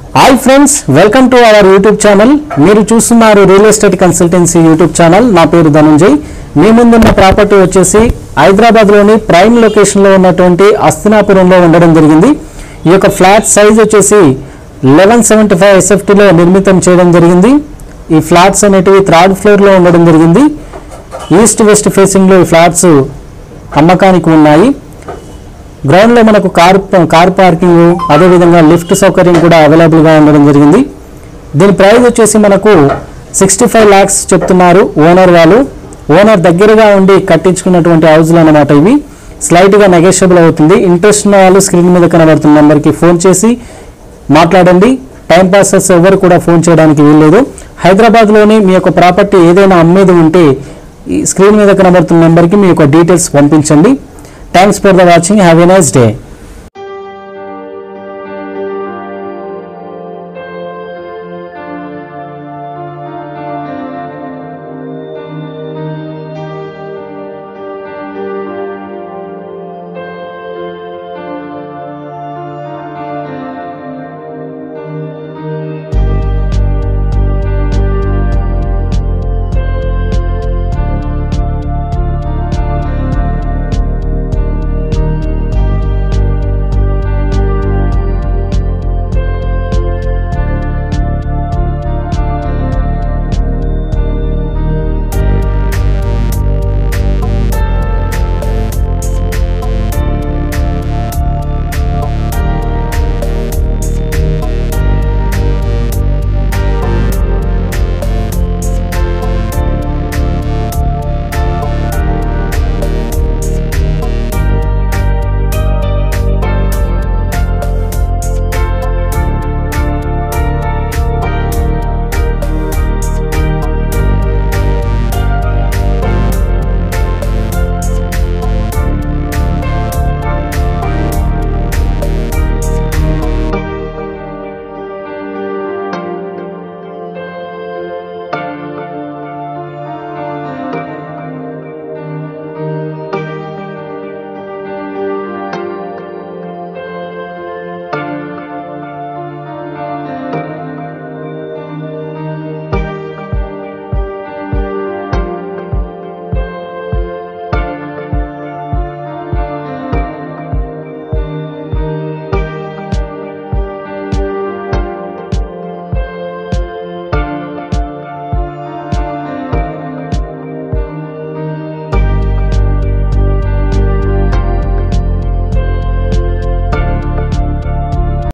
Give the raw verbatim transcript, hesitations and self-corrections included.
Hi friends, welcome to our YouTube channel. మీరు చూస్తున్నారు real estate consultancy YouTube channel. నా పేరు ధనంజయ్. మీ ముందున్న ప్రాపర్టీ వచ్చేసి హైదరాబాద్లోని ప్రైమ్ లొకేషన్లో ఉన్నటువంటి అస్తినాపురంలో ఉండడం జరిగింది. ఈ యొక్క ఫ్లాట్ సైజ్ వచ్చేసి లెవెన్ సెవెంటీ ఫైవ్ ఎస్ఎఫ్టీలో నిర్మితం చేయడం జరిగింది. ఈ ఫ్లాట్స్ అనేటివి థర్డ్ ఫ్లోర్లో ఉండడం జరిగింది. ఈస్ట్ వెస్ట్ ఫేసింగ్లో ఈ ఫ్లాట్స్ అమ్మకానికి ఉన్నాయి. గ్రౌండ్లో మనకు కార్ కార్ పార్కింగ్, అదేవిధంగా లిఫ్ట్ సౌకర్యం కూడా అవైలబుల్గా ఉండడం జరిగింది. దీని ప్రైస్ వచ్చేసి మనకు సిక్స్టీ ఫైవ్ ల్యాక్స్ చెప్తున్నారు ఓనర్ వాళ్ళు. ఓనర్ దగ్గరగా ఉండి కట్టించుకున్నటువంటి హౌస్లు అన్నమాట ఇవి. స్లైట్గా నెగోషియబుల్ అవుతుంది. ఇంట్రెస్ట్ ఉన్న వాళ్ళు స్క్రీన్ మీద కనబడుతున్న నెంబర్కి ఫోన్ చేసి మాట్లాడండి. టైం పాసెస్ ఎవరు కూడా ఫోన్ చేయడానికి వీల్లేదు. హైదరాబాద్లోని మీ యొక్క ప్రాపర్టీ ఏదైనా అమ్మేది ఉంటే ఈ స్క్రీన్ మీద కనబడుతున్న నెంబర్కి మీ యొక్క డీటెయిల్స్ పంపించండి. Thanks for the watching. Have a nice day.